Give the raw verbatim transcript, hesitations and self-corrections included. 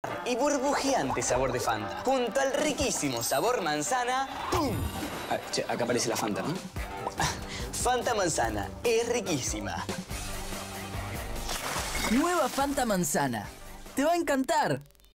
y burbujeante sabor de Fanta, junto al riquísimo sabor manzana. ¡Pum! Ah, che, acá aparece la Fanta, ¿no? Fanta manzana, es riquísima. Nueva Fanta manzana. Te va a encantar.